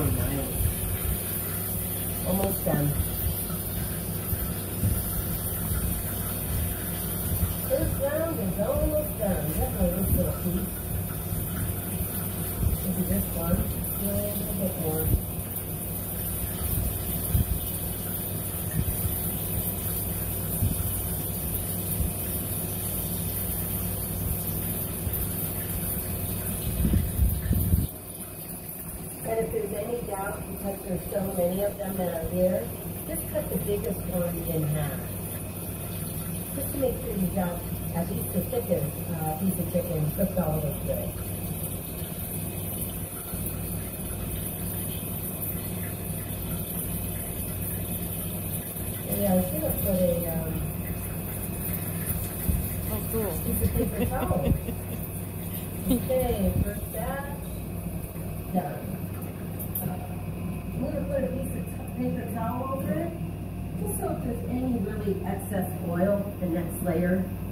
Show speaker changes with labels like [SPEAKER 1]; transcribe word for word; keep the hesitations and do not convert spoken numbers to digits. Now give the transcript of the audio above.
[SPEAKER 1] Oh, nice. Almost done. First round is almost done. Definitely this little piece. Maybe this one. A little bit more. And if there's any doubt, because there's so many of them that are here, just cut the biggest one in half. Just to make sure you got at least the thickest uh, piece of chicken cooked all the way through. And yeah, I was going to put a um,
[SPEAKER 2] oh, cool.
[SPEAKER 1] piece of paper towel. Okay, first batch, done. I'm going to put a piece of paper towel over it, just so if there's any really excess oil, the next layer